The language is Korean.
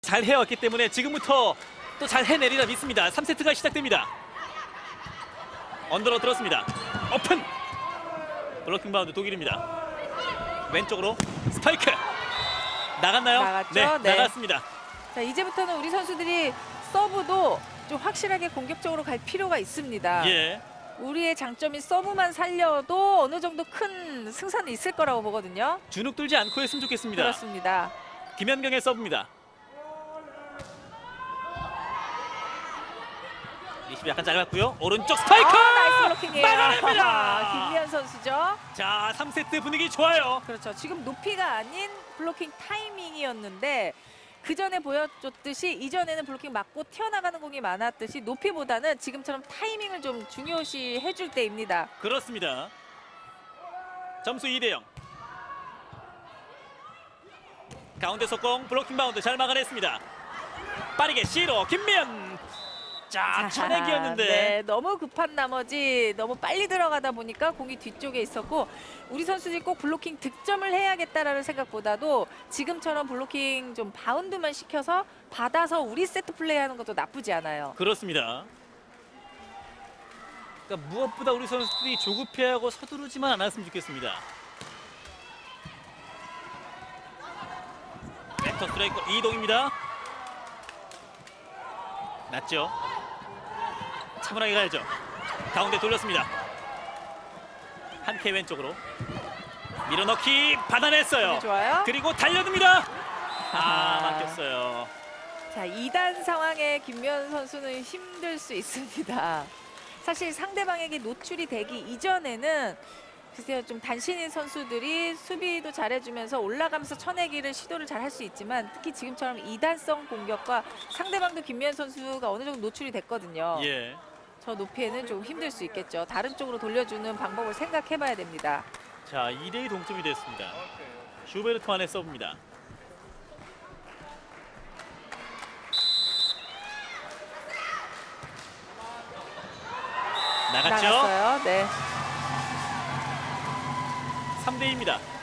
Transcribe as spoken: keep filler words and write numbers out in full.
잘 해왔기 때문에 지금부터 또 잘 해내리라 믿습니다. 삼 세트가 시작됩니다. 언더로 들었습니다. 오픈! 블로킹 바운드 독일입니다. 왼쪽으로 스파이크! 나갔나요? 나갔죠? 네, 네. 나갔습니다. 자, 이제부터는 우리 선수들이 서브도 좀 확실하게 공격적으로 갈 필요가 있습니다. 예. 우리의 장점인 서브만 살려도 어느 정도 큰 승산이 있을 거라고 보거든요. 주눅 들지 않고 했으면 좋겠습니다. 그렇습니다. 김현경의 서브입니다. 리시브 약간 짧았고요. 오른쪽 스파이크! 아, 나이스 블로킹이에요. 막아냅니다. 김미연 선수죠. 자, 삼 세트 분위기 좋아요. 그렇죠. 지금 높이가 아닌 블로킹 타이밍이었는데 그 전에 보여줬듯이 이전에는 블로킹 맞고 튀어나가는 공이 많았듯이 높이보다는 지금처럼 타이밍을 좀 중요시 해줄 때입니다. 그렇습니다. 점수 이 대 영. 가운데 속공 블로킹 바운드 잘 막아냈습니다. 빠르게 C로 김미연. 자, 천액이었는데 네, 너무 급한 나머지 너무 빨리 들어가다 보니까 공이 뒤쪽에 있었고 우리 선수들이 꼭 블로킹 득점을 해야겠다라는 생각보다도 지금처럼 블로킹 좀 바운드만 시켜서 받아서 우리 세트 플레이하는 것도 나쁘지 않아요. 그렇습니다. 그러니까 무엇보다 우리 선수들이 조급해하고 서두르지만 않았으면 좋겠습니다. 왼쪽 스트라이크 이동입니다. 낮죠? 차분하게 가야죠. 가운데 돌렸습니다. 한 캐 왼쪽으로 밀어넣기 받아냈어요. 좋아요. 그리고 달려듭니다. 아, 막혔어요. 자, 이 단 상황에 김미연 선수는 힘들 수 있습니다. 사실 상대방에게 노출이 되기 이전에는 글쎄요, 좀 단신인 선수들이 수비도 잘해주면서 올라가면서 쳐내기를 시도를 잘 할 수 있지만 특히 지금처럼 이단성 공격과 상대방도 김미연 선수가 어느 정도 노출이 됐거든요. 예. 저 높이에는 좀 힘들 수 있겠죠. 다른 쪽으로 돌려주는 방법을 생각해봐야 됩니다. 자, 이 대 이 동점이 됐습니다. 슈베르트만의 서브입니다. 나갔죠? 나갔어요. 네. 삼 대 이입니다.